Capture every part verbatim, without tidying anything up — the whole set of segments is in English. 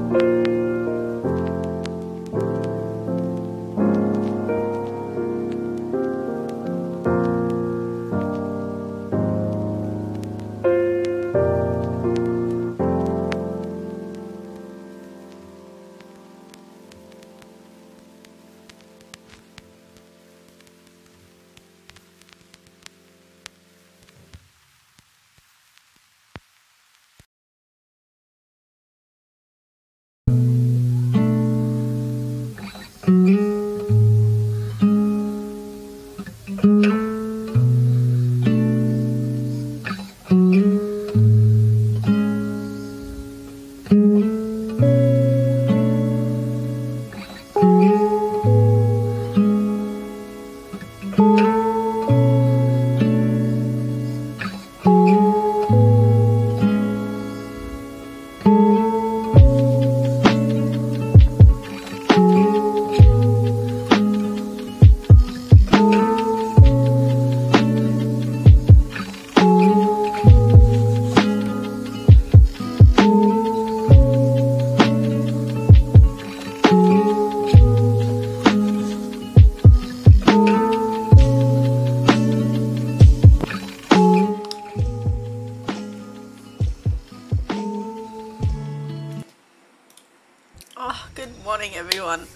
Oh, good morning everyone.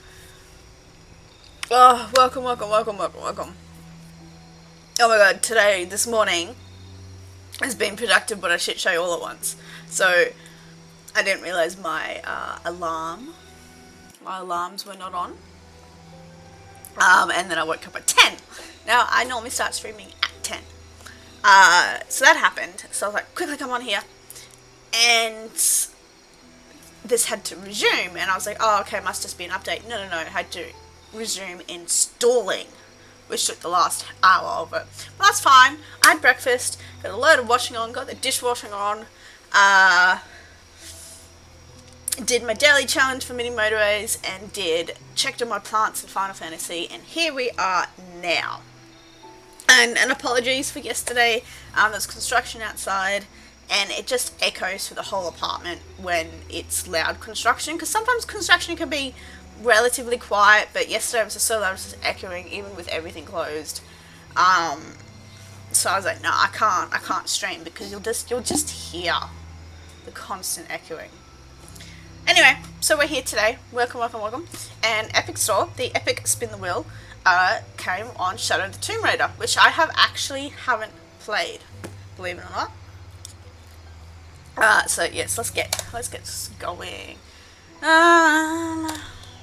Oh, welcome, welcome, welcome, welcome, welcome. Oh my god, today, this morning, has been productive but a shit show all at once. So, I didn't realise my uh, alarm, my alarms were not on. Um, and then I woke up at ten. Now, I normally start streaming at ten. Uh, so that happened. So I was like, quickly come on here. And this had to resume, and I was like, oh, okay, it must just be an update. No, no, no, it had to resume installing, which took the last hour of it. But that's fine. I had breakfast, got a load of washing on, got the dishwashing on, uh, did my daily challenge for mini motorways, and did checked on my plants in Final Fantasy, and here we are now. And, and apologies for yesterday, um, there's construction outside, and it just echoes through the whole apartment when it's loud construction, because sometimes construction can be relatively quiet, but yesterday it was just so loud, it was just echoing even with everything closed. Um, so I was like, no, I can't, I can't stream, because you'll just, you'll just hear the constant echoing. Anyway, so we're here today. Welcome, welcome, welcome. And Epic Store, the Epic Spin the Wheel, uh, came on Shadow of the Tomb Raider, which I have actually haven't played, believe it or not. Uh, so yes, let's get let's get going. Um,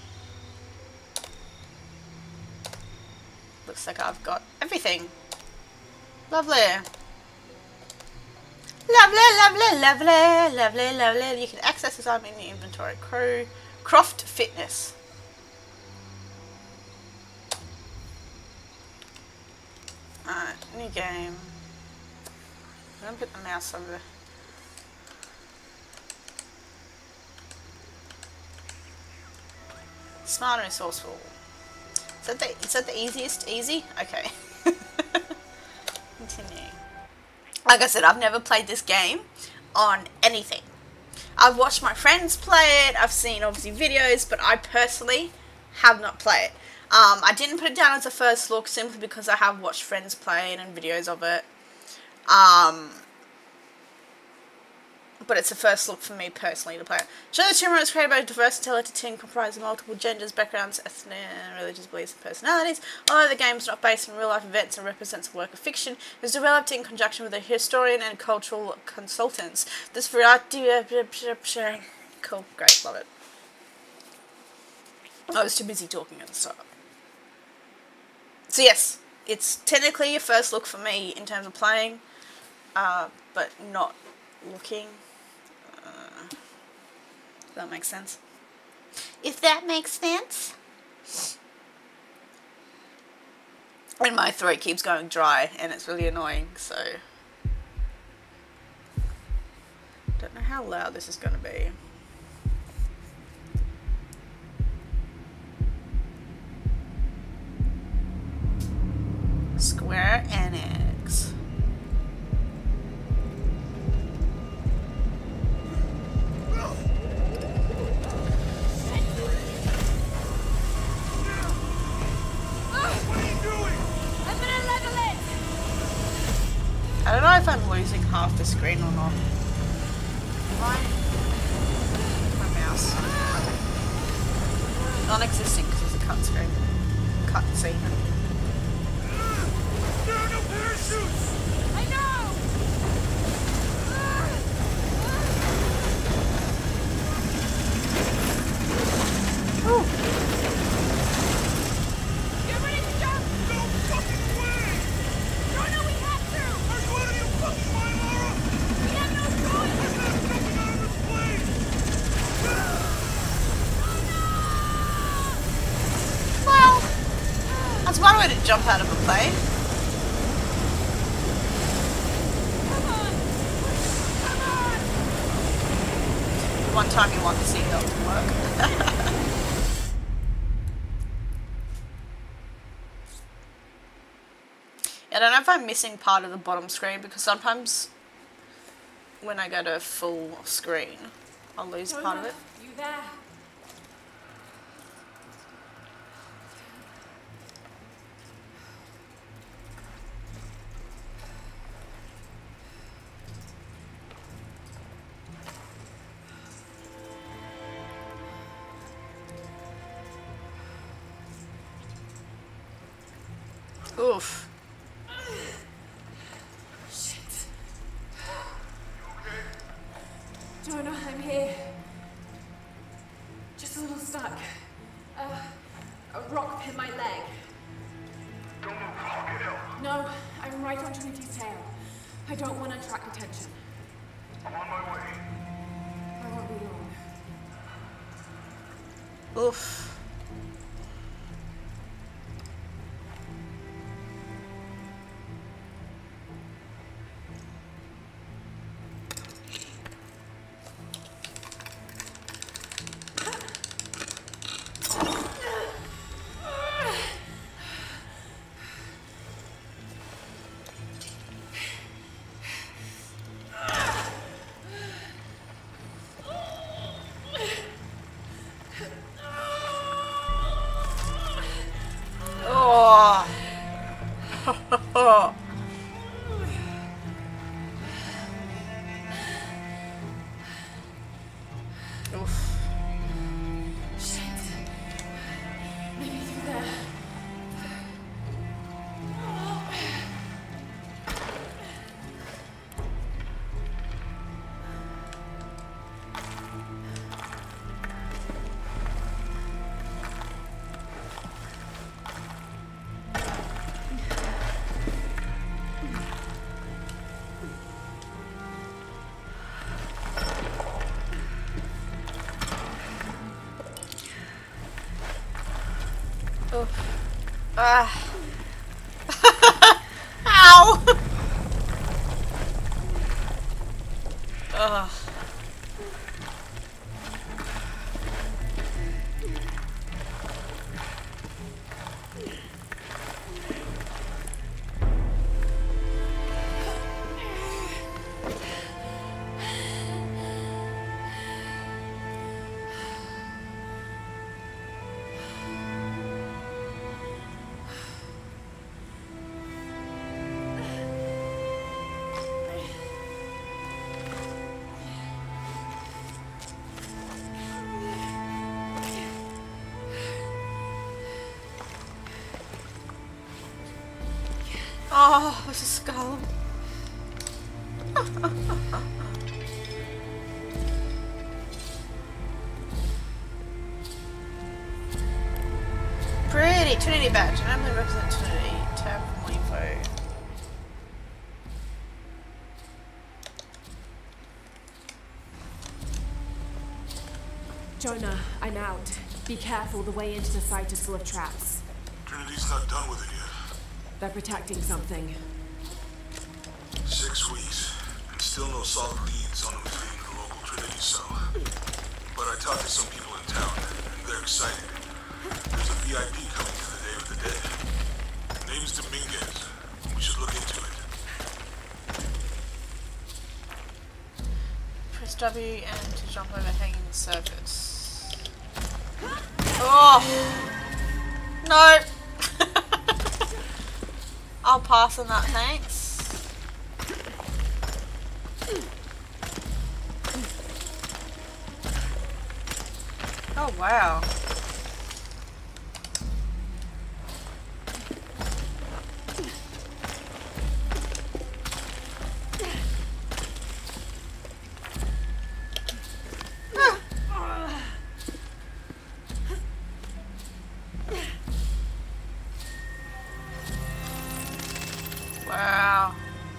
looks like I've got everything. Lovely, lovely, lovely, lovely, lovely, lovely. You can access this item in the inventory. Crew, Croft Fitness. Alright, new game. I'm gonna put the mouse over there. Smart and resourceful. Is that the, is that the easiest? Easy? Okay. Continue. Like I said, I've never played this game on anything. I've watched my friends play it, I've seen obviously videos, but I personally have not played it. Um, I didn't put it down as a first look simply because I have watched friends play it and videos of it. Um... But it's a first look for me personally to play it. Shadow of the Tomb Raider was created by a diverse, talented team comprised of multiple genders, backgrounds, ethnic, religious beliefs, and personalities. Although the game is not based on real-life events and represents a work of fiction, it was developed in conjunction with a historian and cultural consultants. This variety... Cool, great, love it. I was too busy talking at the start. So yes, it's technically a first look for me in terms of playing, uh, but not looking. Uh, if that makes sense. If that makes sense. And my throat keeps going dry and it's really annoying, so don't know how loud this is going to be. Square Enix. if I'm losing half the screen or not. Right? My mouse. Non-existing because it's a cut screen. Cut scene. There are no parachutes! I know! Ooh. Get ready to jump! No fucking way! No, no, we have to! Are you out of your fucking mind, Laura? We have no choice! I'm not jumping out of this plane! Well, that's one way to jump out of a plane. Come on! Come on! One time you want the seatbelt to work. I don't know if I'm missing part of the bottom screen because sometimes when I go to full screen, I'll lose part of it. You there? Oof. Jonah, I'm here. Just a little stuck. Uh, a rock hit my leg. Don't move, I'll get help. No, I'm right on Trinity's tail. I don't want to attract attention. I'm on my way. I won't be long. Oof. Oh. Oof. Shit. Maybe through there. Oh. Ah. Ow! Ugh. Oh, there's a skull. Pretty. Trinity badge. I normally represent Trinity. Tab for more info. Jonah, I'm out. Be careful, the way into the site is full of traps. Trinity's not done with it yet. They're protecting something. Six weeks, and still no solid leads on who's leading the local Trinity cell. But I talked to some people in town, and they're excited. There's a V I P coming to the Day of the Dead. Name's Dominguez. We should look into it. Press W and to jump over hanging surface. Oh! No! I'll pass on that, thanks. Oh, wow. Wow.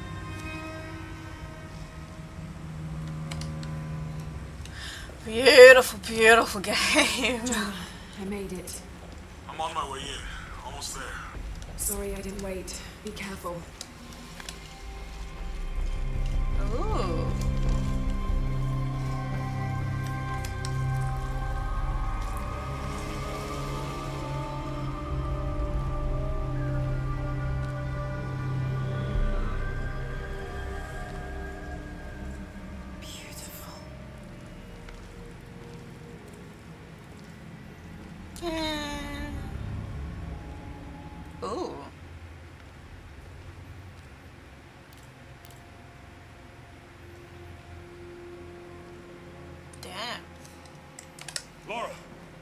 Beautiful, beautiful game. I made it. I'm on my way in. Almost there. Sorry I didn't wait. Be careful. Ooh. Beautiful. Yeah. Ooh. Damn. Laura!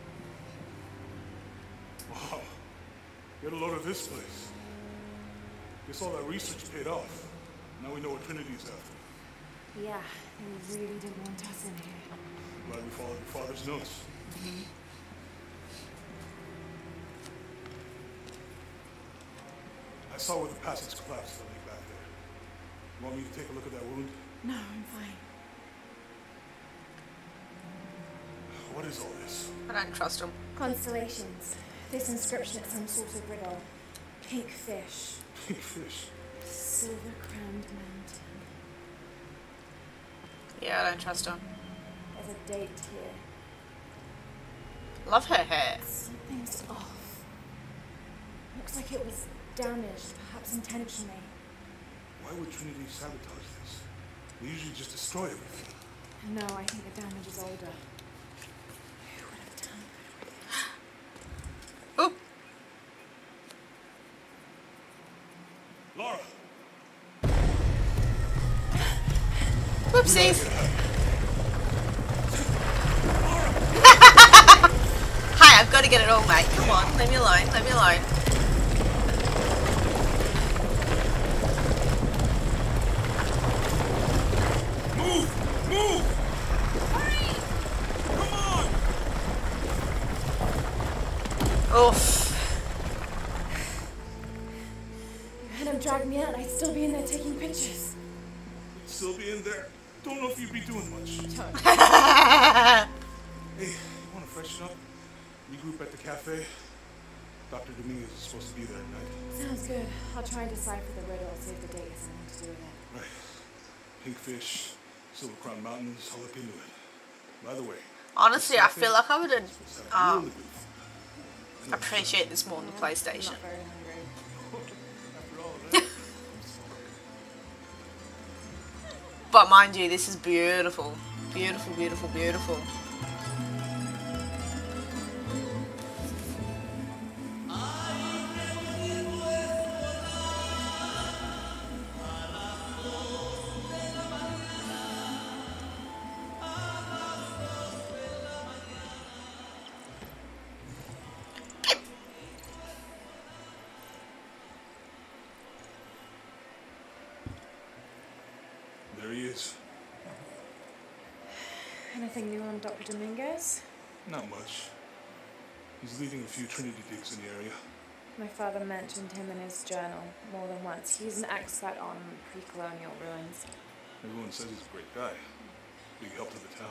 Wow. Get a load of this place. Guess all that research paid off. Now we know what Trinity's after. Yeah, they really didn't want us in here. Glad we followed your father's notes. I saw where the passage collapsed on me back there. You want me to take a look at that wound? No, I'm fine. What is all this? I don't trust him. Constellations. This inscription is some sort of riddle. Pink fish. Pink fish. Silver-crowned mountain. Yeah, I don't trust him. There's a date here. Love her hair. Something's off. Looks like it was damaged, perhaps intentionally. Why would Trinity sabotage this? They usually just destroy everything. No, I think the damage is older. Who would have done that? Oh, Laura! whoopsies. Hi, I've got to get it all, mate. Come on, leave me alone. Leave me alone. Move! Move! Hurry! Come on! Oof. You had him drag me out, I'd still be in there taking pictures. You'd still be in there. Don't know if you'd be doing much. Hey, you want to freshen up? Regroup at the cafe? Doctor Dominguez is supposed to be there tonight. Sounds good. I'll try and decipher the riddle, see if the date has something to do with it. Right. Pink fish, Silver Crown Mountains, I'll look into it. By the way, Honestly, I feel like I would let's have um, really good fun. appreciate this more than the PlayStation. Not very hungry. After all of that, But mind you, this is beautiful. Beautiful, beautiful, beautiful. there he is. Anything new on Doctor Dominguez? Not much. He's leading a few Trinity digs in the area. My father mentioned him in his journal more than once. He's an expert on pre-colonial ruins. Everyone says he's a great guy. Big help to the town.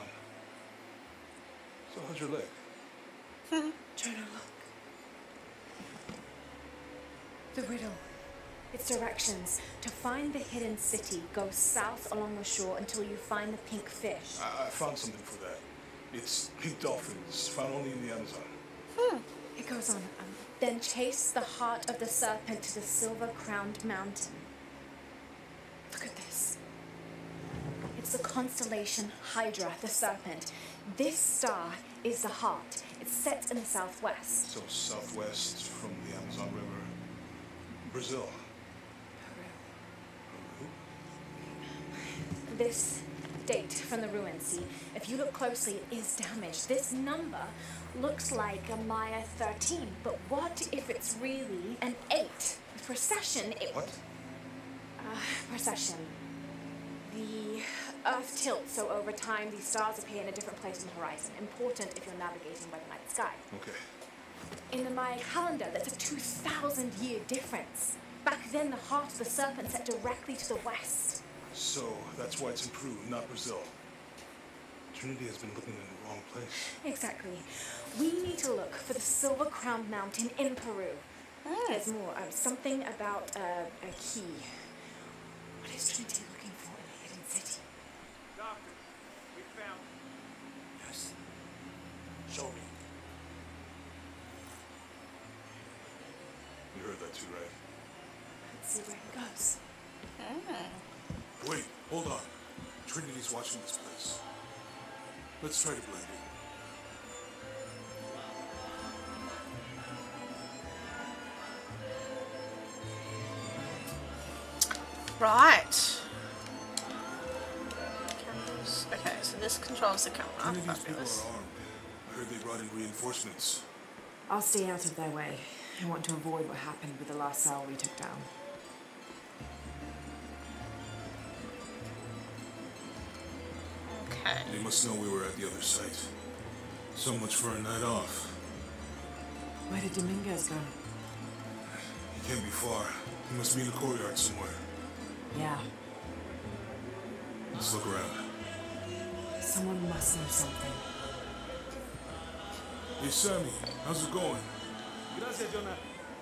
So how's your leg? Try to look. The riddle. Its directions. To find the hidden city, go south along the shore until you find the pink fish. I, I found something for that. It's pink dolphins, found only in the Amazon. It goes on. Um, then chase the heart of the serpent to the silver-crowned mountain. Look at this. It's the constellation Hydra, the serpent. This star is the heart. It's set in the southwest. So southwest from the Amazon River. Brazil. Peru. Peru? this date from the ruins, see, if you look closely, it is damaged. This number looks like a Maya thirteen, but what if it's really an eight? Precession, it... What? Uh, precession. The Earth tilts, so over time these stars appear in a different place on the horizon. Important if you're navigating by the night sky. Okay. In the Maya calendar, that's a two thousand year difference. Back then, the heart of the serpent set directly to the west. So, that's why it's in Peru, not Brazil. Trinity has been looking in the wrong place. Exactly. We need to look for the Silver Crowned Mountain in Peru. There's more. Um, something about uh, a key. What is Trinity looking for in a hidden city? Doctor, we found Yes. Show me. You heard that too, right? Let's see where it goes. Wait, hold on. Trinity's watching this place. Let's try to blend in. Right. Cameras. Okay, so this controls the camera. Trinity's people Fabulous. are armed. I heard they brought in reinforcements. I'll stay out of their way. I want to avoid what happened with the last cell we took down. Okay. They must know we were at the other site. So much for a night off. Where did Dominguez go? He can't be far. He must be in the courtyard somewhere. Yeah, Let's look around. someone must know something. Hey, Sammy, how's it going? Gracias, Jonah.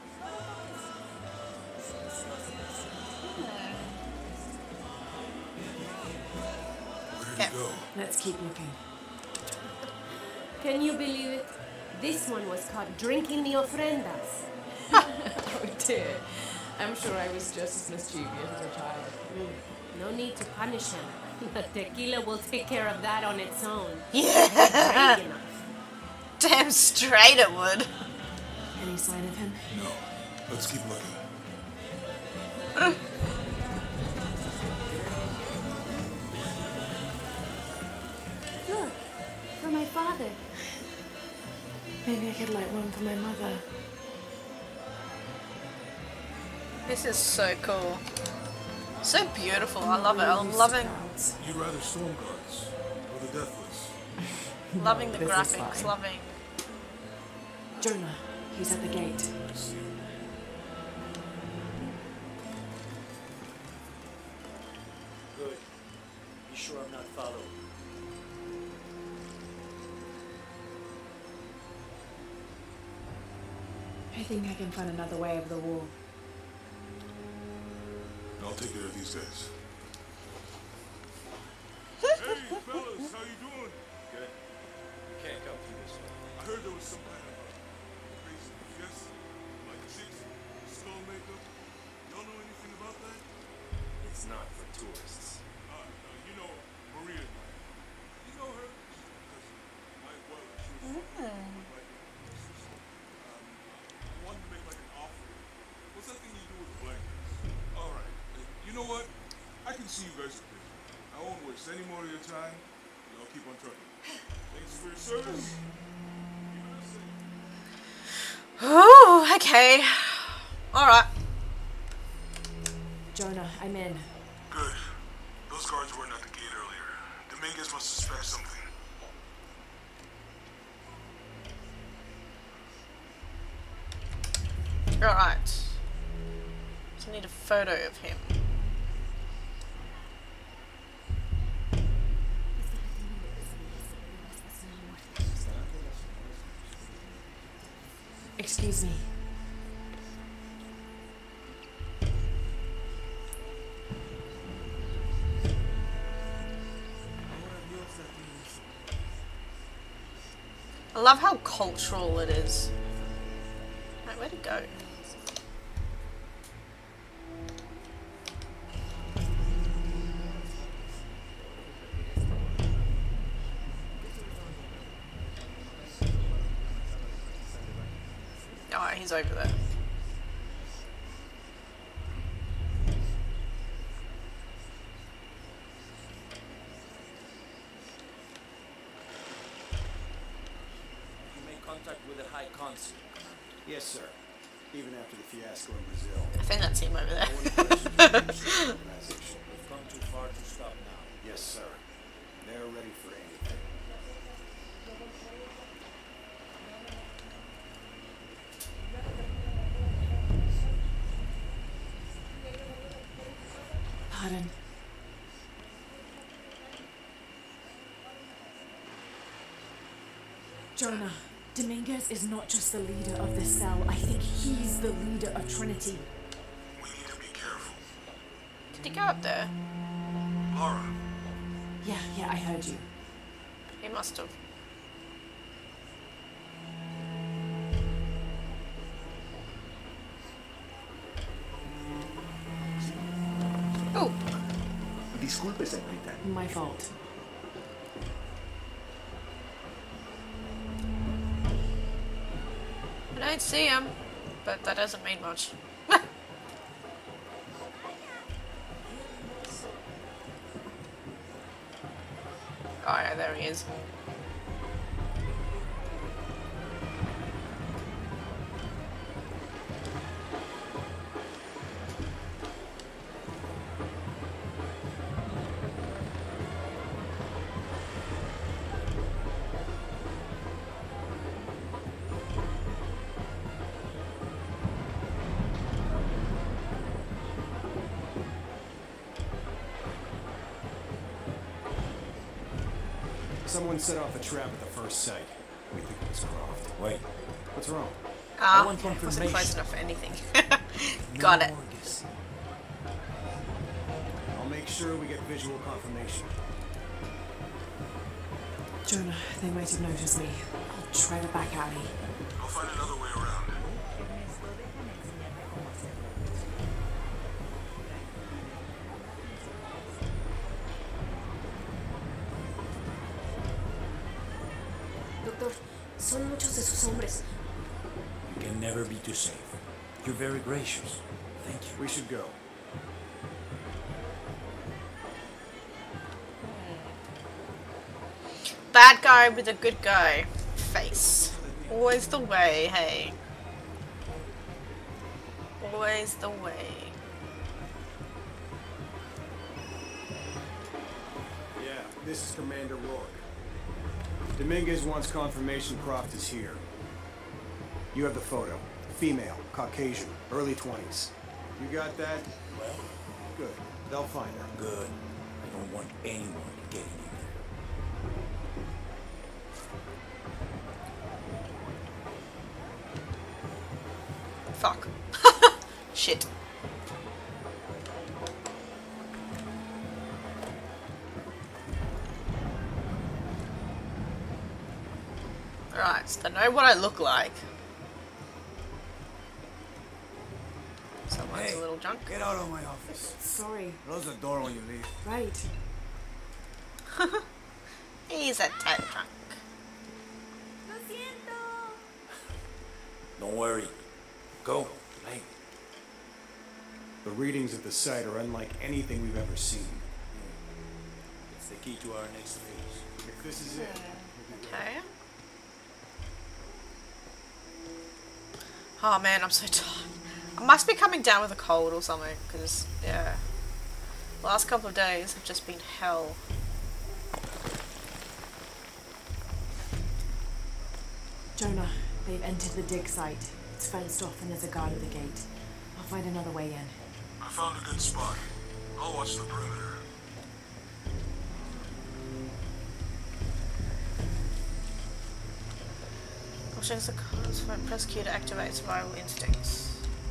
Where did Yeah. he go? Let's keep looking. Can you believe it? This one was caught drinking the ofrendas. Oh dear. I'm sure I was just as mischievous as a child. Mm, no need to punish him. The tequila will take care of that on its own. Yeah. Drink enough. Damn straight it would. Any sign of him? No. Let's keep looking. Look, for my father. Maybe I could light one for my mother. This is so cool. So beautiful. I love it. I'm loving You'd rather storm guards or the deathless? loving the This is graphics. fine. Loving. Jonah, he's at the gate. I see. Good. Be sure I'm not followed. I think I can find another way over the wall. I'll take care of these guys. Hey, fellas, how you doing? Good. We can't come through this way. I heard there was some kind of uh, crazy fiesta, like chicks, skull makeup. Y'all know anything about that? It's not for tourists. Uh, uh, you know, Maria. You know her? Because my well, she was fucking with like my sister. Um, I wanted to make like an offer. What's that thing you do with the blankets? All right. Uh, you know what? I can see you guys are busy. I won't waste any more of your time. Y'all keep on trucking. Thanks for your service. Oh, okay. All right. Jonah, I'm in. Good. Those guards weren't at the gate earlier. Dominguez must suspect something. All right. So I need a photo of him. Excuse me. I love how cultural it is. Right, where'd it go? Oh, he's over there. contact with the High Consul? Yes, sir. Even after the fiasco in Brazil. I think that's him over there. We've come too far to stop now. Yes, sir. They're ready for anything. Pardon. Jonah, Dominguez is not just the leader of the cell. I think he's the leader of Trinity. We need to be careful. Did he go up there? Laura, Yeah, yeah, I heard you. He must have. Oh, Disculpe, señorita. My fault. I don't see him, but that doesn't mean much. Oh yeah, there he is. Someone set off a trap at the first site. We think it was Croft. Wait. What's wrong? Ah, want wasn't confirmation. close enough for anything. Got it. I'll make sure we get visual confirmation. Jonah, they might have noticed me. I'll try the back alley. I'll find another way around. Doctor, son muchos de sus hombres. You can never be too safe. You're very gracious. Thank you. We should go. Bad guy with a good guy face. Always the way, hey. Always the way. Yeah, this is Commander Rourke. Dominguez wants confirmation Croft is here. You have the photo. Female, Caucasian, early twenties. You got that? Well, Good. They'll find her. good. I don't want anyone getting in there. Fuck. Shit. Right, so they know what I look like. Someone's Hey, a little drunk. Get out of my office. Sorry. Close the door when you leave. Right. He's a tad drunk. Lo siento. Don't worry. Go. Late. The readings at the site are unlike anything we've ever seen. It's the key to our next phase. If this is it, Okay. Oh man, I'm so tired. I must be coming down with a cold or something, because, yeah. Last couple of days have just been hell. Jonah, they've entered the dig site. It's fenced off and there's a guard at the gate. I'll find another way in. I found a good spot. I'll watch the perimeter. Options the cards when prosecutor activates survival instincts.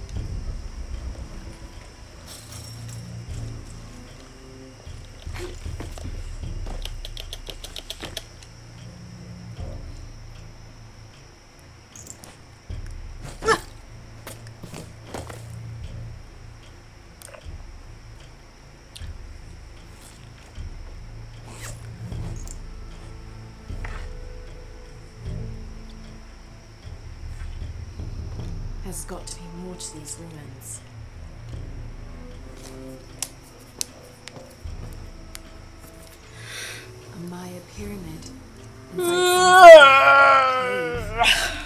There's got to be more to these ruins. A Maya pyramid. Inside some cave.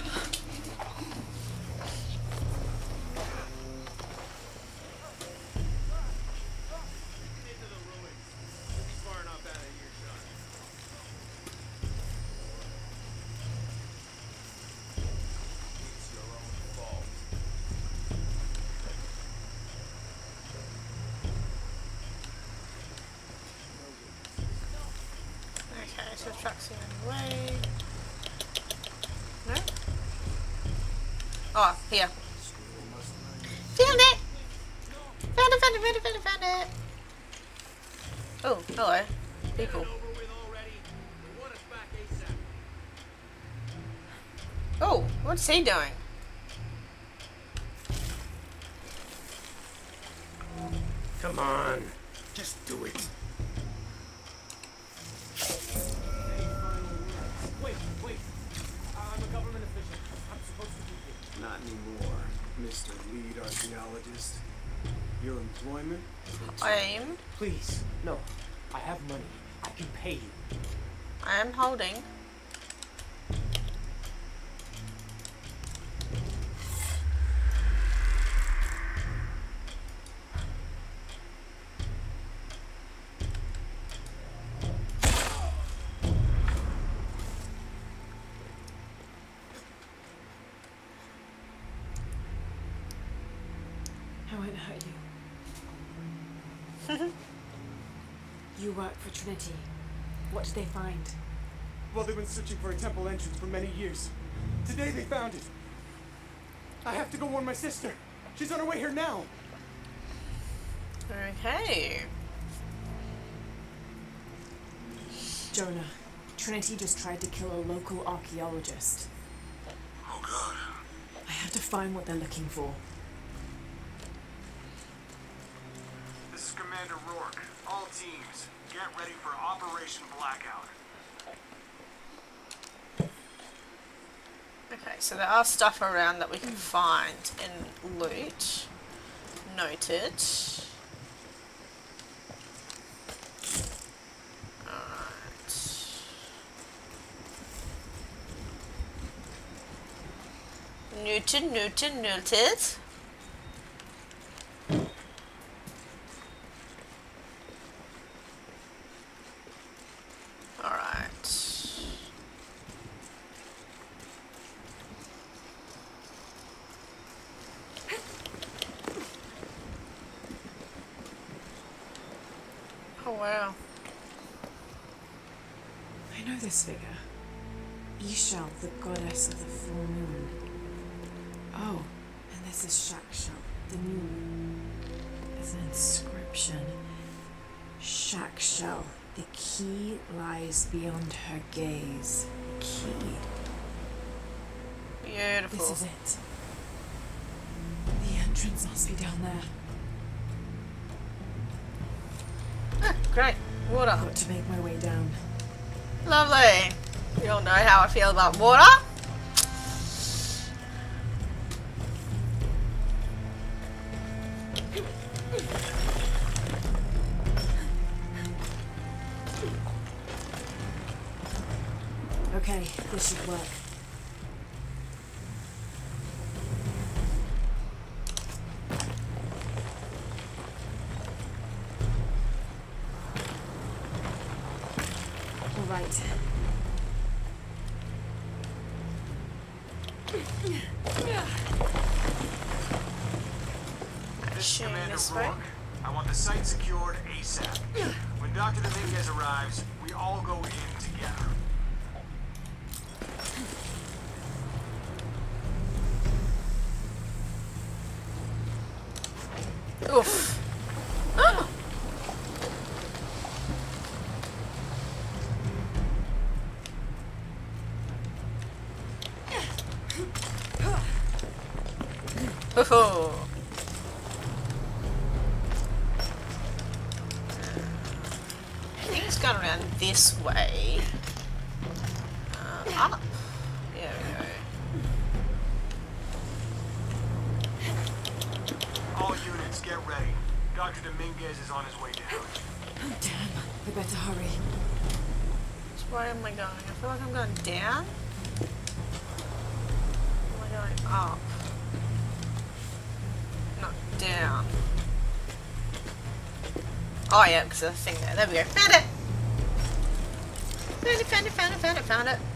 Trucks in the way. No? Oh, here. Found it! Found it, found it, found it, found it, found it! Oh, hello. People. Oh, what's he doing? Come on, just do it. Wait, wait. I'm a government official. I'm supposed to be here. Not anymore, Mister Lead Archaeologist. Your employment? I am. Please, no. I have money. I can pay you. I am holding. I won't hurt you. You work for Trinity. What did they find? Well, they've been searching for a temple entrance for many years. Today they found it. I have to go warn my sister. She's on her way here now. Okay. Jonah, Trinity just tried to kill a local archaeologist. Oh God. I have to find what they're looking for. This is Commander Rourke. All teams, get ready for Operation Blackout. Okay, so there are stuff around that we can find and loot. Noted. Alright. Noted, noted, noted. Alright. Oh wow. I know this figure. Ishal, the goddess of the full moon. Oh, and this is Shakshal, the moon. There's an inscription. Shakshal, the key lies beyond her gaze. The key. Beautiful. This is it. The entrance must be down there. Ah, great. Water. I've got to make my way down. Lovely. You all know how I feel about water. Okay, this should work. All right. This is Shooting Commander this way. Rourke. I want the site secured ASAP. When Doctor Dominguez arrives, we all go in together. Oof. Ah. Oh. I think it's gone around this way. Uh, up. There we go. All units, get ready. Doctor Dominguez is on his way down. Oh, damn. We better hurry. So where am I going? I feel like I'm going down. Am I going up? Not down. Oh yeah, because there's a thing there. There we go. Found it! Found it, found it, found it, found it, found it.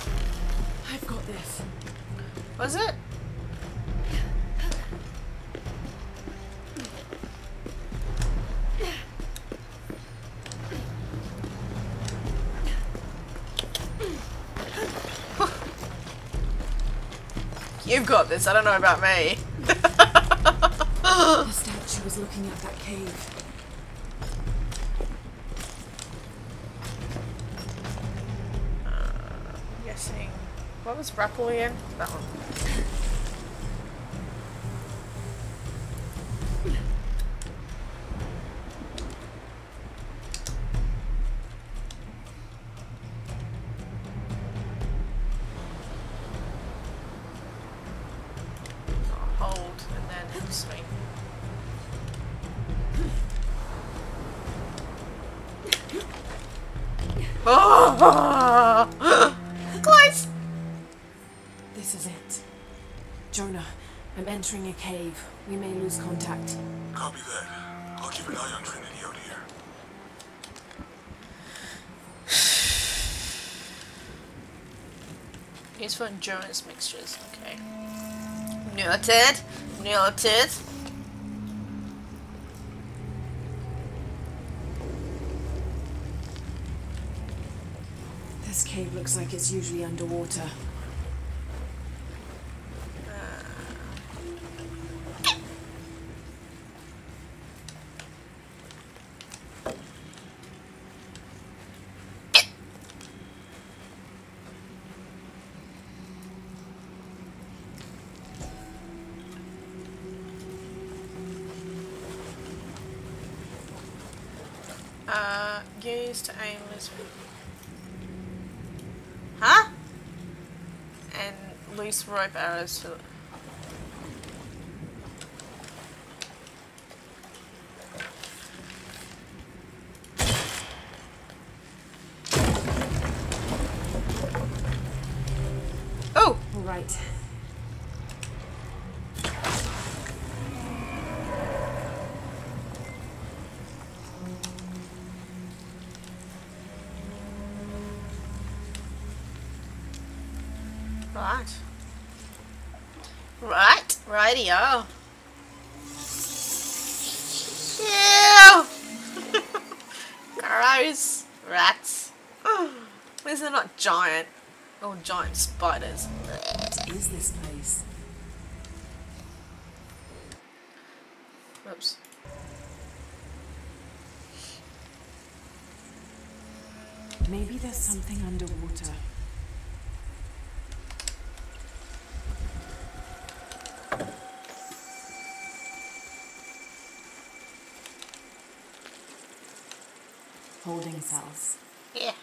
I've got this. Was it? You've got this, I don't know about me. The statue was looking at that cave. I'm guessing... What was Rappel again? That one. Hold and then swing. Oh! Close! This is it. Jonah, I'm entering a cave. We may lose contact. Copy that. I'll keep an eye on Trinity out here. Here's for endurance mixtures, okay. Noted. Noted. This cave looks like it's usually underwater. Uh, use to aim this. Huh? And loose rope arrows for. Oh! All right. Right. Right. Rightio. Ew! Gross. Rats. These are not giant. Oh, giant spiders. What is this place? Oops. Maybe there's something underwater. Holding cells. Yeah.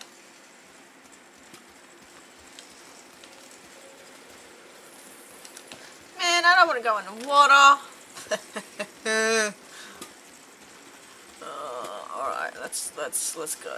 Man, I don't want to go in the water. uh, all right, let's let's let's go.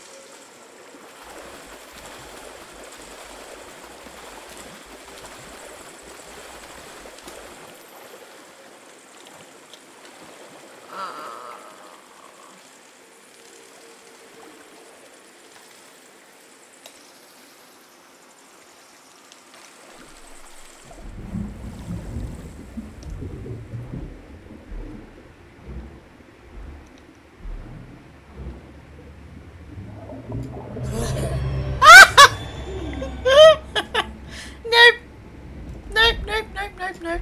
Nope. Nope, nope, nope, nope, nope.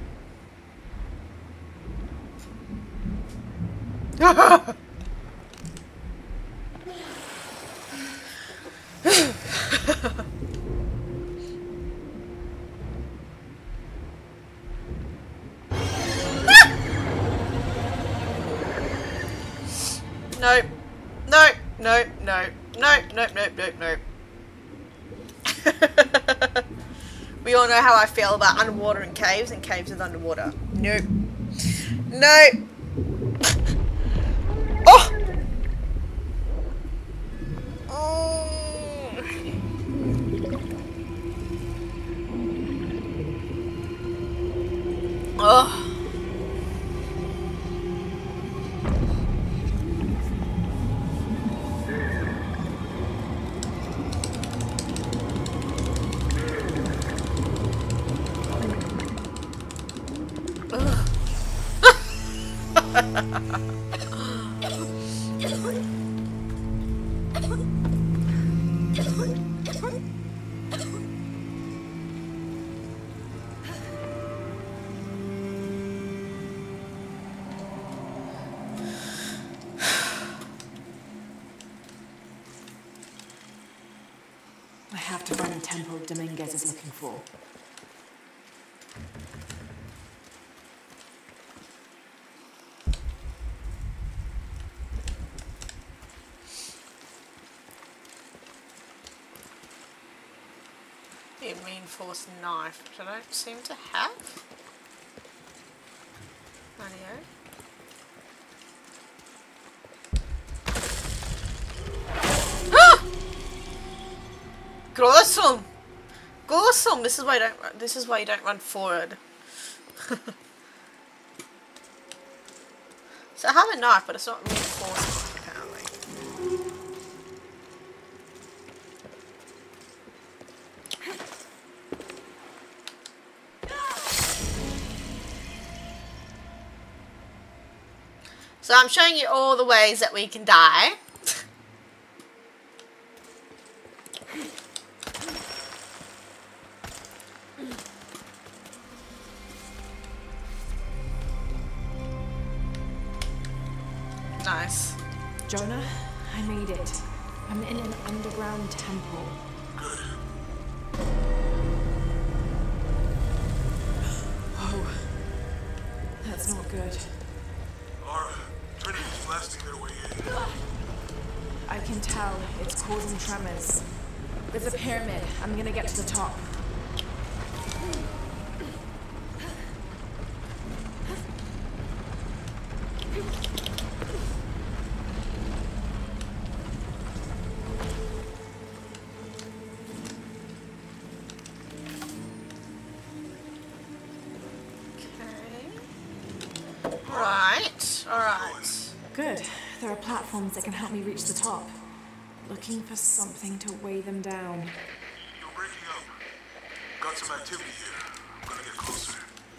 Nope. Nope, nope, nope. Nope, nope, nope, nope, nope. We all know how I feel about underwater and caves and caves with underwater. Nope. Nope. Oh! Oh! Oh! have to find the temple Dominguez is looking for. A reinforced knife, which I don't seem to have. Radio. Awesome! Awesome! This is why you don't. This is why you don't run forward. So I have a knife, but it's not reinforced apparently. So I'm showing you all the ways that we can die. Nice. Jonah, I made it. I'm in an underground temple. Good. Oh, that's not good. Lara, Trinity's blasting their way in. I can tell it's causing tremors. There's a pyramid. I'm gonna get to the top. Good. There are platforms that can help me reach the top. Looking for something to weigh them down. You're breaking up. Got some activity here. I'm gonna get closer.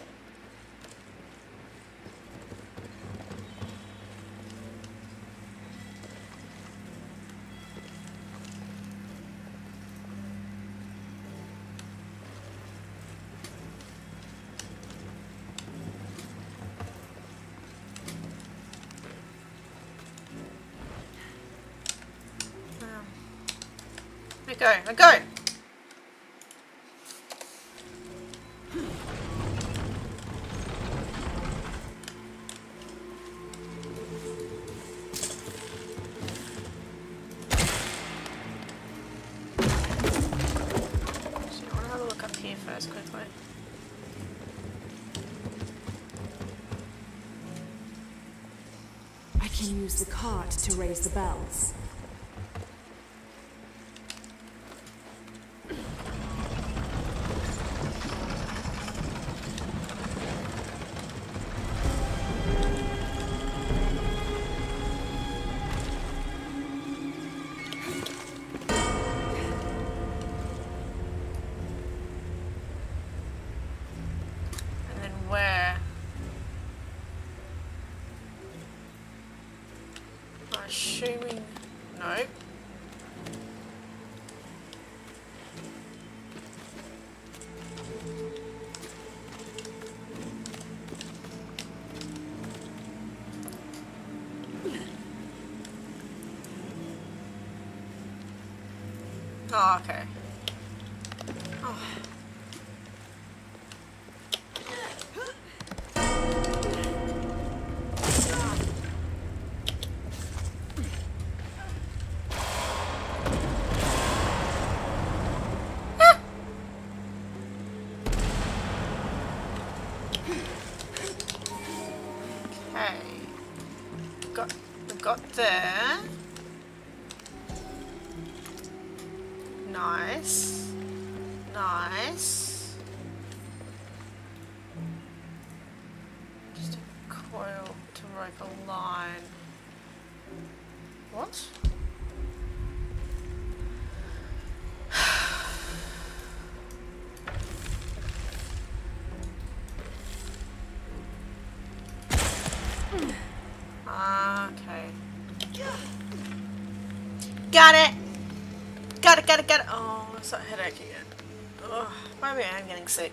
Let go, let go. So I want to have a look up here first quickly. I can use the cart to raise the bells. Assuming no. Oh, okay. Oh. Got there. Nice. Nice. Just a coil to rope a line. What? Okay. Got it! Got it, got it, got it! Oh, that's that headache again. Ugh, maybe I'm getting sick.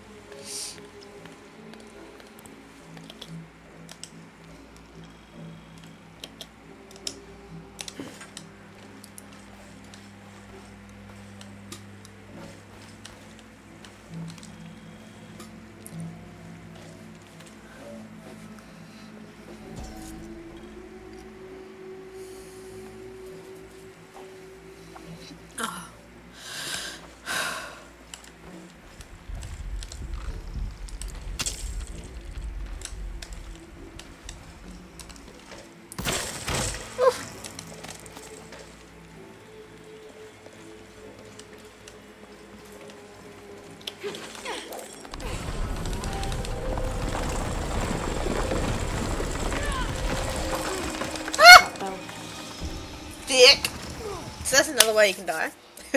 that's another way you can die.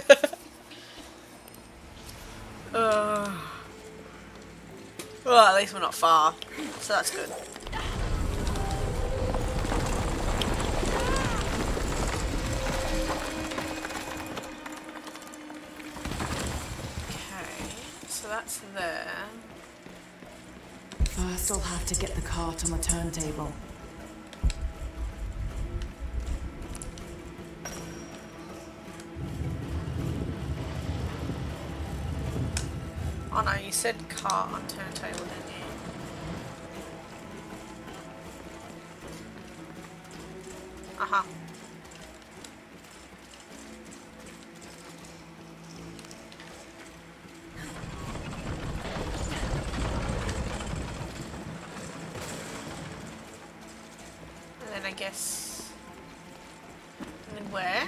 uh, well, at least we're not far, so that's good. Okay, so that's there. First, I'll have to get the cart on the turntable. Oh no, you said cart on turntable, didn't you? Uh-huh. And then I guess... And then where?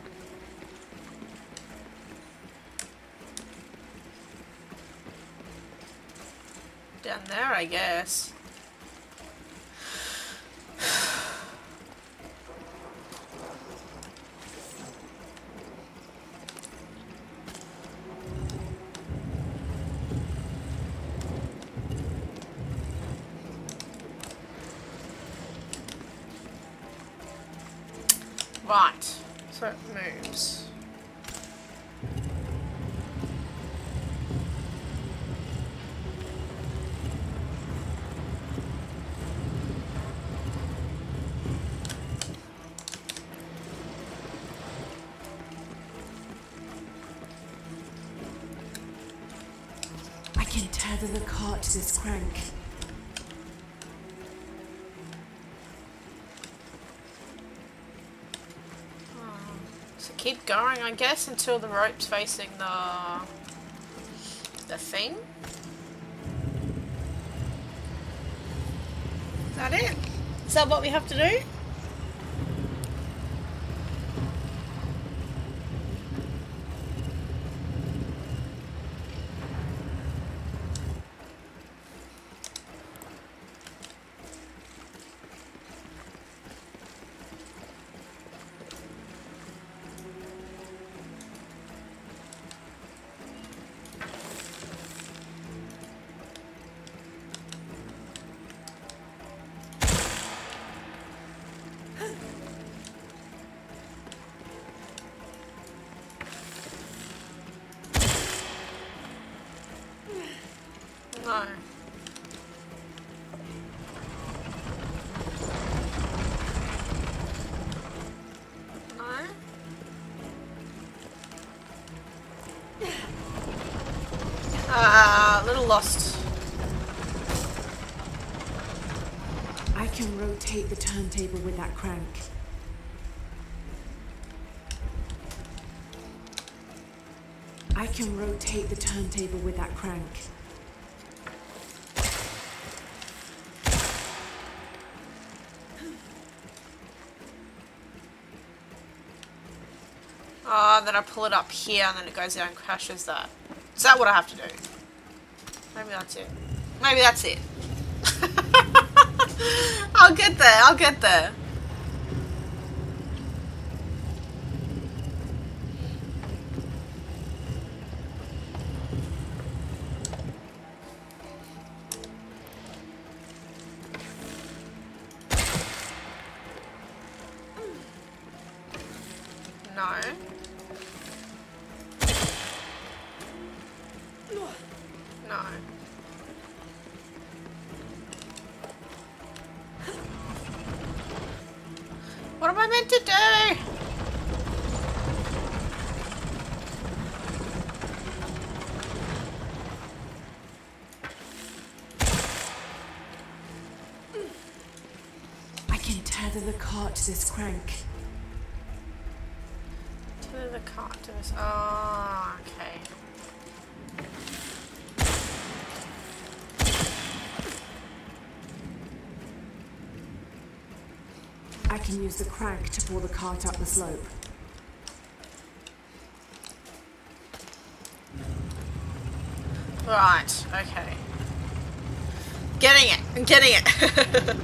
Down there, I guess. Right, so it moves. I can tether the cart to this crank. So keep going, I guess, until the rope's facing the the thing. Is that it? Is that what we have to do? No. No. Ah, uh, a little lost. I can rotate the turntable with that crank. I can rotate the turntable with that crank. Oh, then I pull it up here and then it goes down and crashes that. Is that what I have to do? Maybe that's it. Maybe that's it. I'll get there, I'll get there. No. No. What am I meant to do? I can tether the cart to this crank. Tether the cart to this. Oh, okay. I can use the crank to pull the cart up the slope. Right, okay. Getting it, I'm getting it.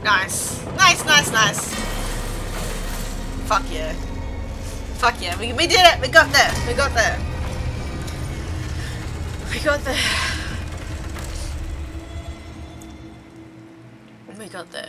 Nice. Nice, nice, nice. Fuck yeah. Fuck yeah. We, we did it. We got there. We got there. We got there. We got there.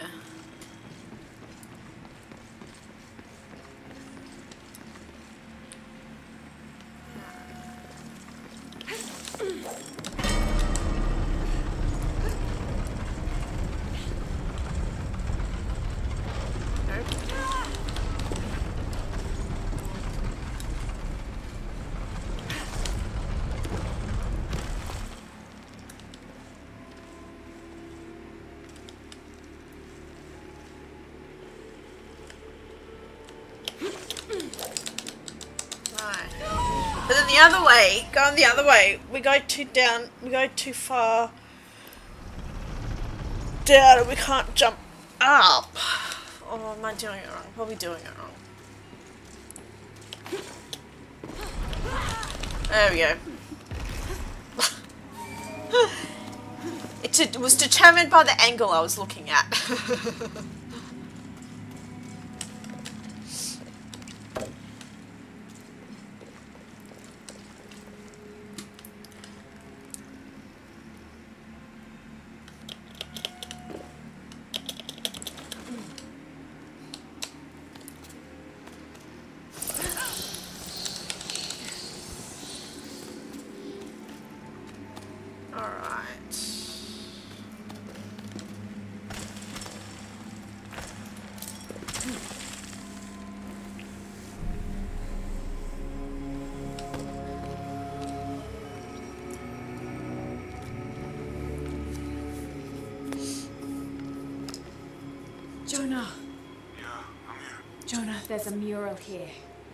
But then the other way, going the other way, we go too down, we go too far down and we can't jump up. Oh, am I doing it wrong? Probably doing it wrong. There we go. it, it was determined by the angle I was looking at. Jonah. Yeah, I'm here. Jonah, there's a mural here.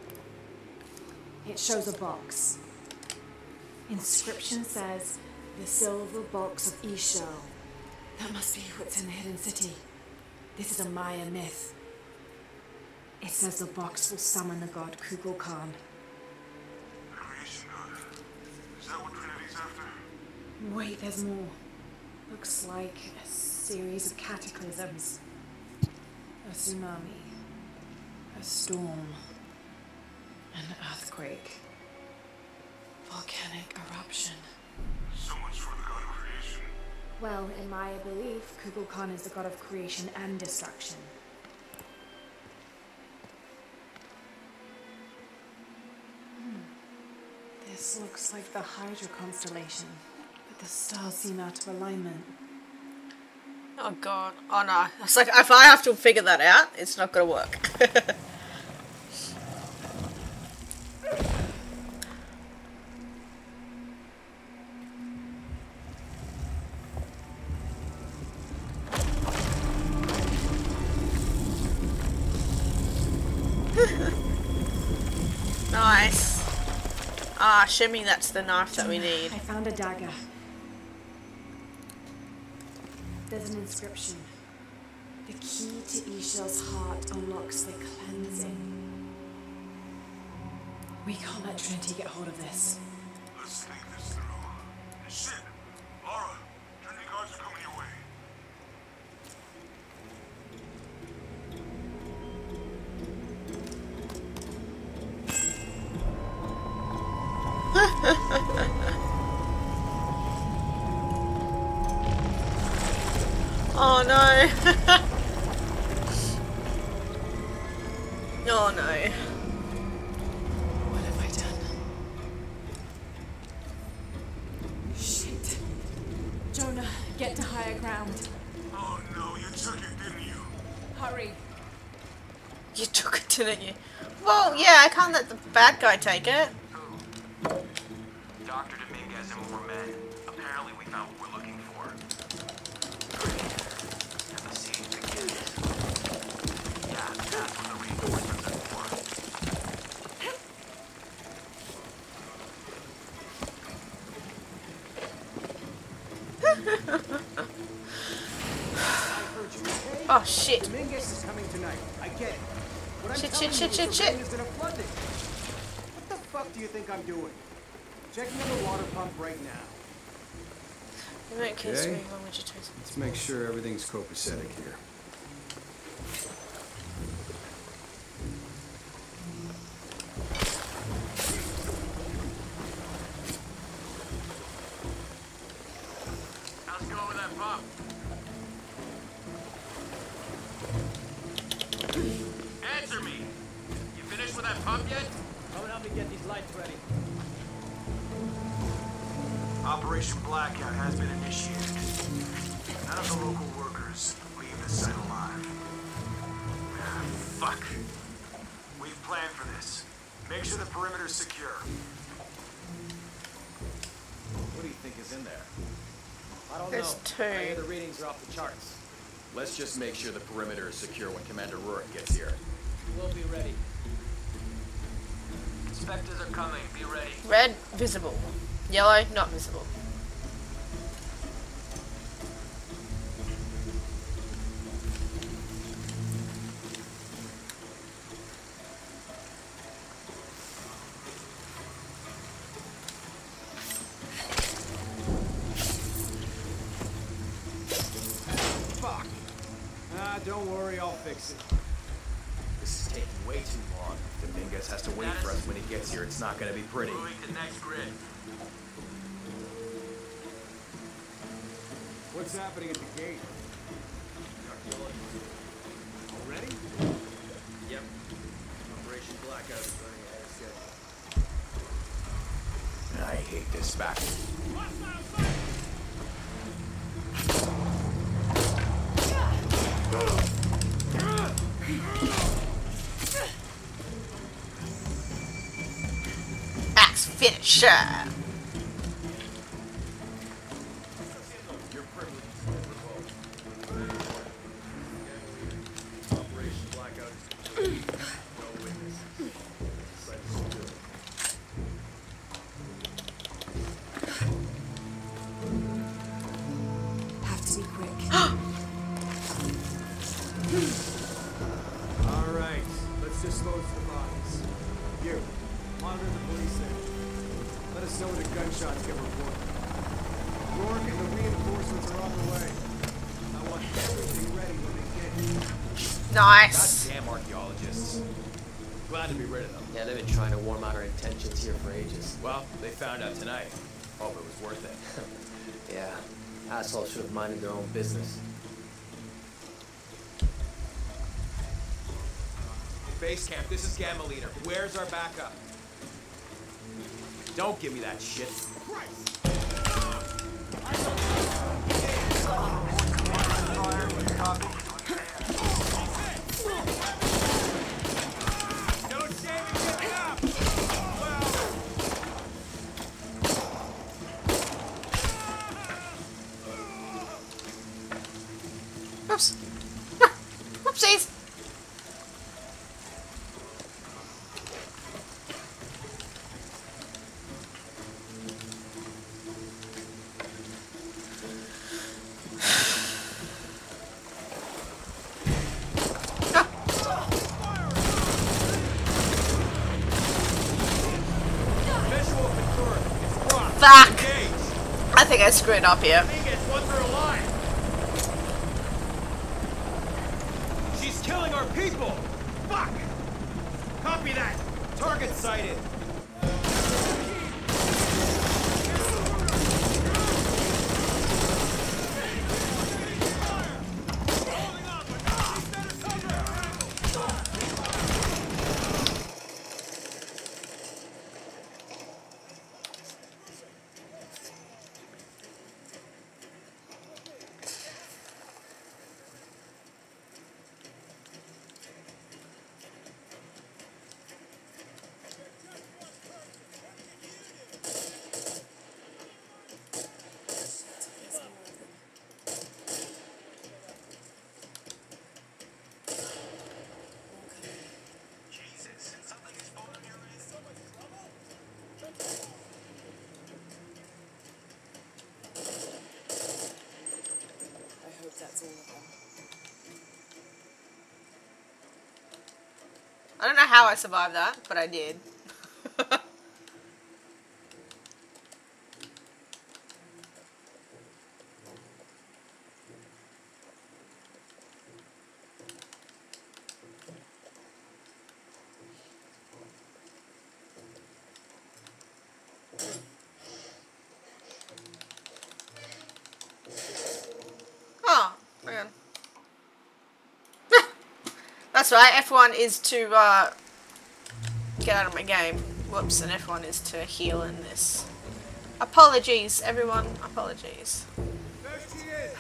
It shows a box. Inscription says, the silver box of Ishal. That must be what's in the hidden city. This is a Maya myth. It says the box will summon the god Kukulkan. Creation god. Is that what Trinity's after? Wait, there's more. Looks like a series of cataclysms. A tsunami, a storm, an earthquake, volcanic eruption. So much for the god of creation. Well, in Maya belief, Kukulkan is the god of creation and destruction. Hmm. This looks like the Hydra constellation, but the stars seem out of alignment. Oh god. Oh no. It's like, if I have to figure that out, it's not gonna work. Nice. Ah, shimmy, that's the knife that we need. I found a dagger. There's an inscription. The key to Ishal's heart unlocks the cleansing. We can't let Trinity get hold of this. Let's think this through. Shit! Laura, Trinity guards are coming your way. Oh no. Oh no. What have I done? Shit. Jonah, get to higher ground. Oh no, you took it, didn't you? Hurry. You took it, didn't you? Well, yeah, I can't let the bad guy take it. Doctor Dominguez and more men. Apparently we found what we're looking for. And the siege begins. Yeah, that's what the reinforcements are for. Oh shit. Dominguez is coming tonight. I get it. What I'm Shit, telling shit, you shit, is shit, the shit. rain is gonna flood this. What the fuck do you think I'm doing? Checking on the water pump right now. In that case, Okay. when would you taste Let's make sure everything's copacetic here. time up yet? Come and help me get these lights ready. Operation Blackout has been initiated. None of the local workers leave the site alive. Ah, fuck. We've planned for this. Make sure the perimeter's secure. What do you think is in there? I don't There's know. two. I hear the readings are off the charts. Let's just make sure the perimeter is secure when Commander Rourke gets here. We'll be ready. Inspectors are coming. Be ready. Red, visible. Yellow, not visible. Fuck. Ah, don't worry, I'll fix it. This is taking way too long. Dominguez has to wait for us when he gets here. It's not gonna be pretty. Moving to next grid. What's happening at the gate? Ready? Yep. Operation Blackout is running ahead of schedule. I hate this back. Axe finisher. Your privilege is revoked. Operation Blackout is complete. No witnesses. Site is secure. Have to be quick. All right, let's dispose of the bodies. You, monitor the police station. Let us know when the gunshots get reported. Rourke and the reinforcements are on the way. I want everything ready when they get here. Nice. Goddamn archaeologists. Glad to be rid of them. Yeah, they've been trying to warm out our intentions here for ages. Well, they found out tonight. Hope it was worth it. Yeah, assholes should have minded their own business. Base camp, this is Gamma Leader. Where's our backup? Don't give me that shit. Oops. Whoopsies. Visual confirmed. It's Rock. Fuck. Engage. I think I screwed up here. Dominguez wants her alive. She's killing our people. Fuck. Copy that. Target sighted. I hope that's all of them. I don't know how I survived that, but I did. Oh, hang on. That's right, F one is to uh, get out of my game. Whoops, and everyone is to heal in this. Apologies, everyone. Apologies. There she is.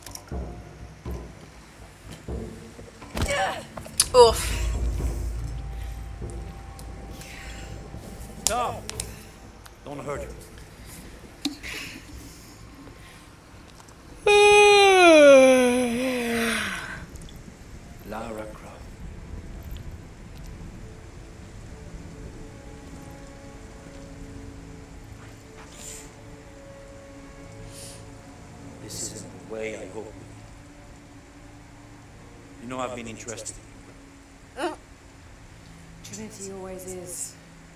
Oof. No! Don't hurt her. Lara Croft. This isn't the way I hoped. You know I've been interested in you. Trinity always is.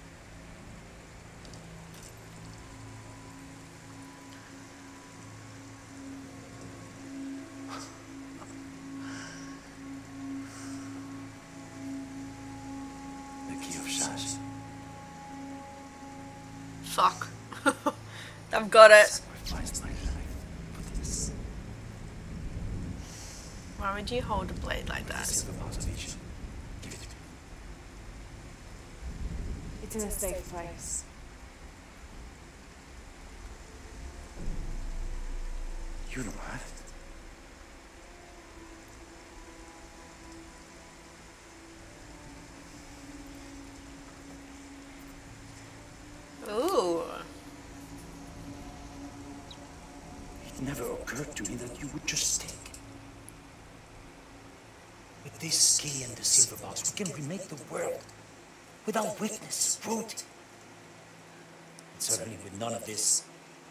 The key of Shaz. Fuck. I've got it. Sacrificed my life for this. Why would you hold a blade like The that? silver box of each. Give it to me. It's in a safe place. You don't have it. Ooh. It never occurred to me that you would just take it. With this key and the silver box, we can remake the world without witness, root. And certainly with none of this.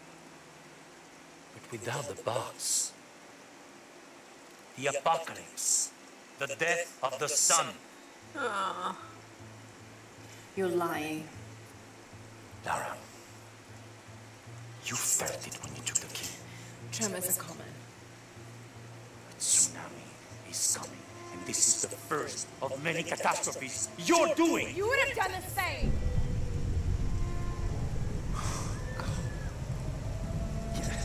But without the box, the apocalypse, the death of the sun. Aww. You're lying. Lara, you felt it when you took the key. Tremors are common. A tsunami is coming, and this is the first of many catastrophes you're doing. You would have done the same. Yeah.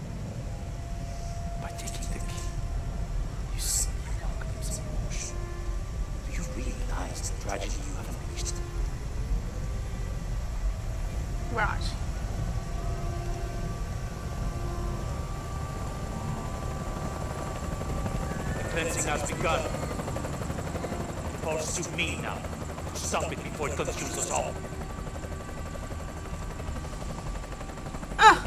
By taking the key, you see the apocalypse in motion. Do you realize the tragedy you have unleashed? Right. The cleansing has begun. It falls to me now to stop it before it consumes us all. Ah.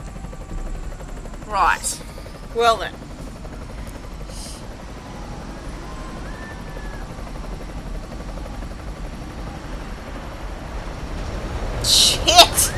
Right. Well then. Shit!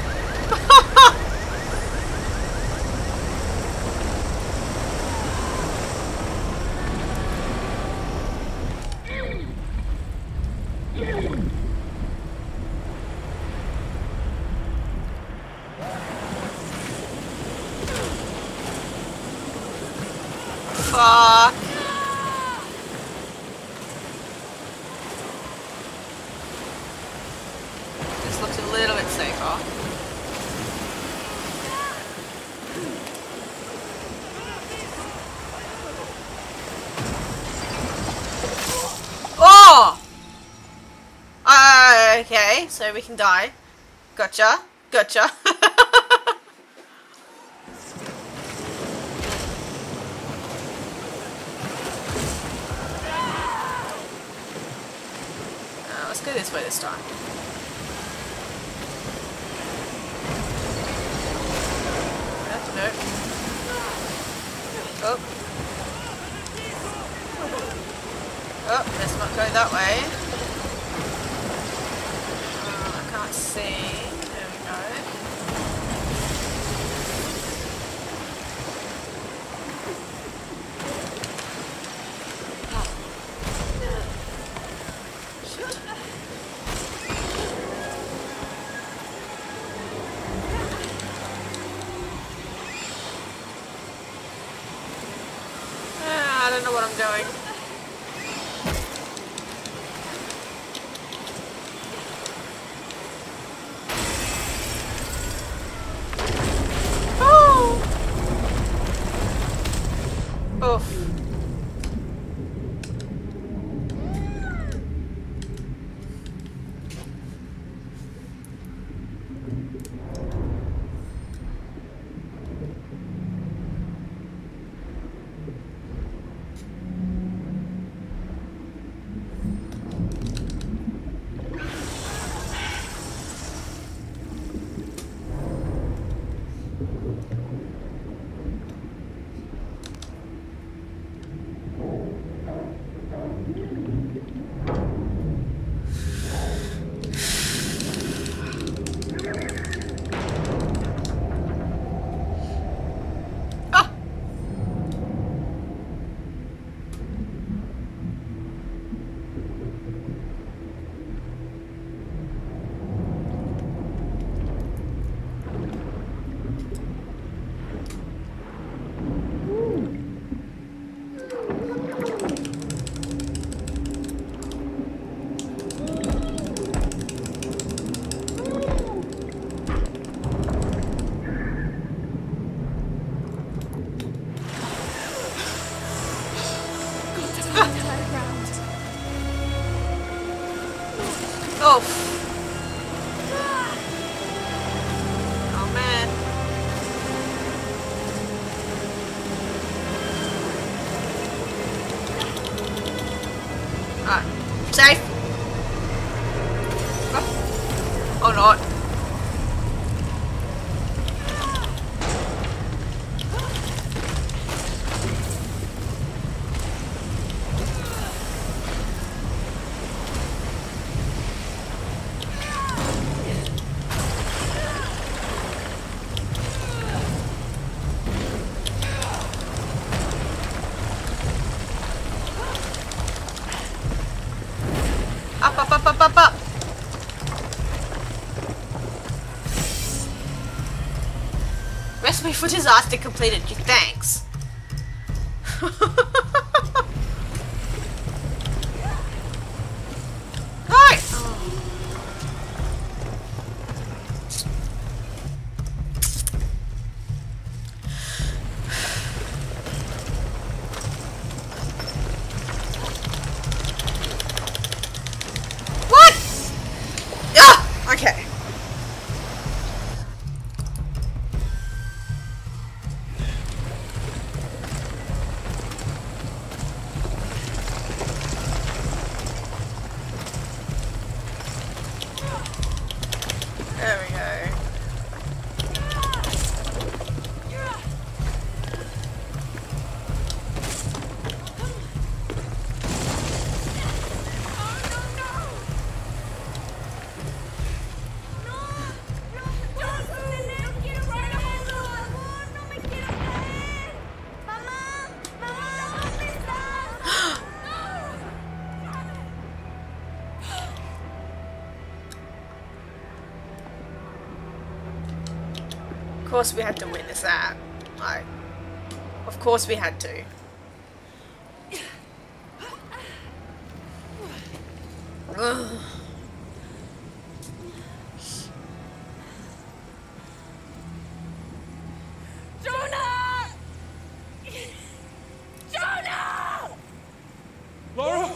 Fuck. This looks a little bit safer. Oh! Uh, okay, so we can die. Gotcha. Gotcha. Uh, let's go this way this time. That's no. Oh. Oh, let's not go that way. Uh, I can't see. There we go. Shit. Ah, I don't know what I'm doing. Oof. Oh. Oh man. Alright. Safe. Oh. Or not. Up, up, up, up, up, up. Recipe for disaster completed. You thanks. Alright. Okay. There we go. Of course we had to witness that. Like, of course we had to. Ugh. Jonah! Jonah! Lara?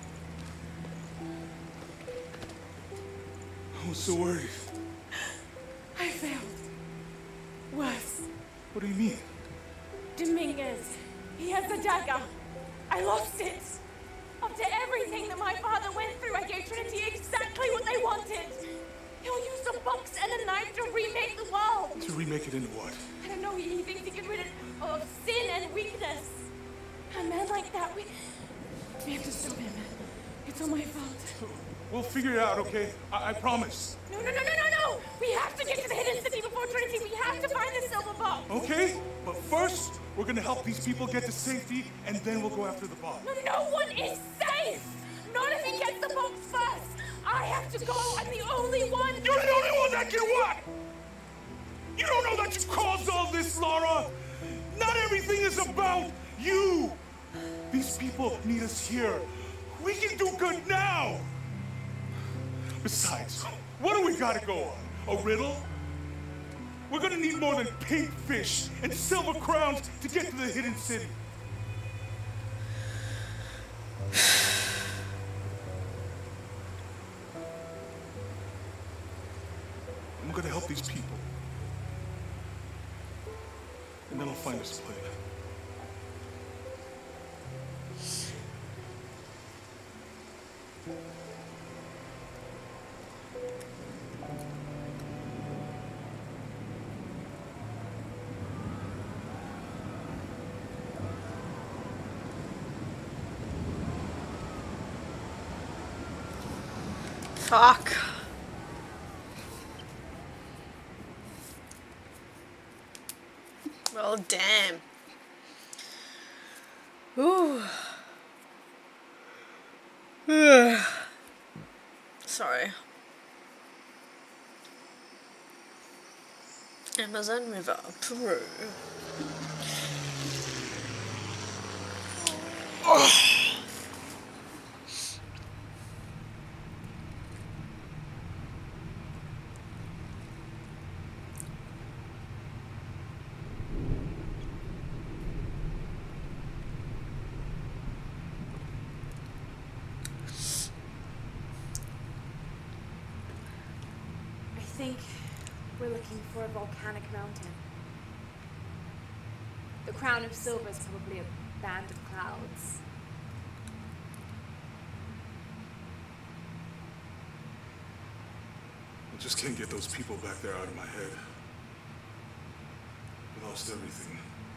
I was so worried. I failed. Worse. What do you mean? Dominguez. He has a dagger. I lost it. After everything that my father went through, I gave Trinity exactly what they wanted. He'll use a box and a knife to remake the world. To remake it into what? I don't know. He thinks he can rid it of sin and weakness. A man like that, we... We have to stop him. It's all my fault. We'll figure it out, okay? I, I promise. No, no, no, no, no, no! We have to get to the hidden city before Trinity. We have to find the silver box. Okay, but first, we're gonna help these people get to safety, and then we'll go after the box. No, no one is safe! Not if he gets the box first! I have to go! I'm the only one! You're the only one that can what? You don't know that you caused all this, Lara! Not everything is about you! These people need us here. We can do good now! Besides, what do we gotta go on? A riddle? We're gonna need more than pink fish and silver crowns to get to the hidden city. I'm gonna help these people. And then I'll find us a plan. Fuck. Well, damn. Ooh. Sorry. Amazon River, Peru. Oh. think we're looking for a volcanic mountain. The crown of silver is probably a band of clouds. I just can't get those people back there out of my head. I lost everything.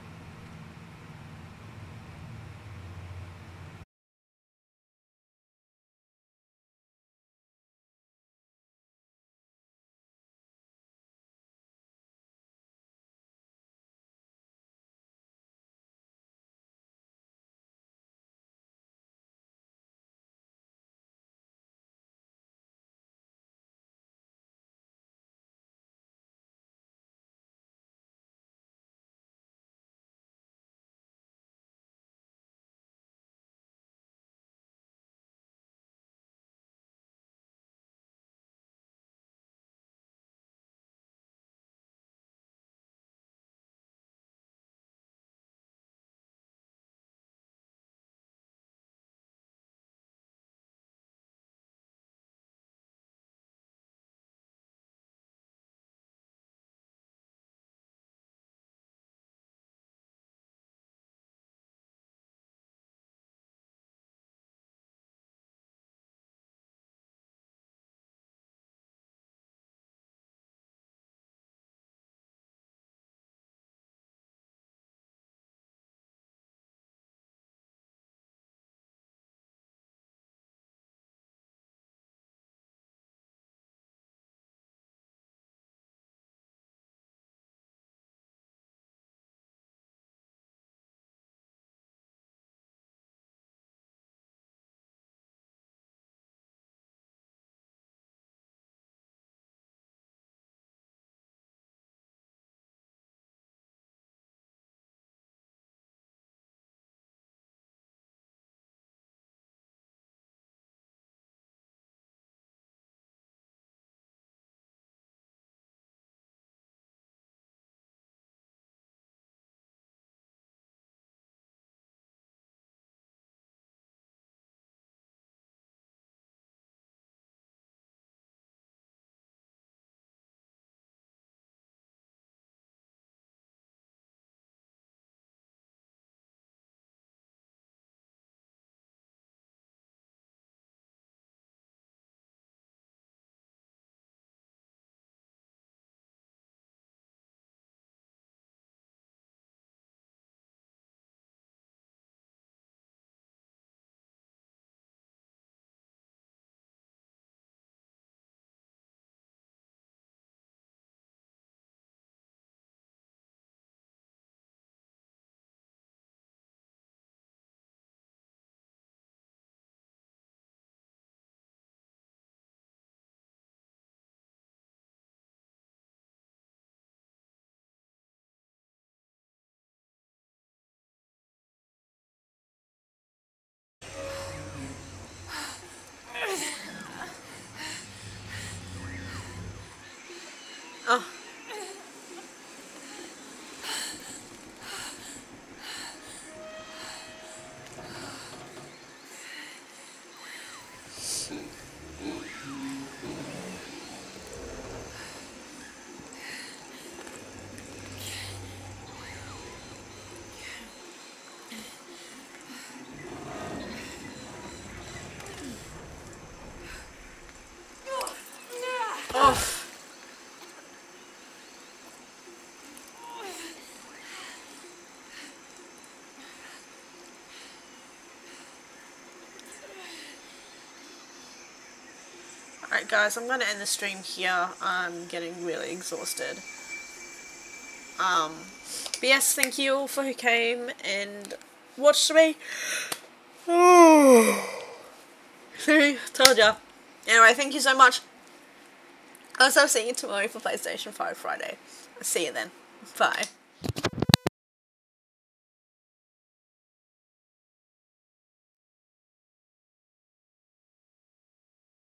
Oh. Oh. Alright guys, I'm going to end the stream here. I'm getting really exhausted. Um, but yes, thank you all for who came and watched me. See, told ya. Anyway, thank you so much. I'll see you tomorrow for PlayStation five Friday. I'll see you then. Bye.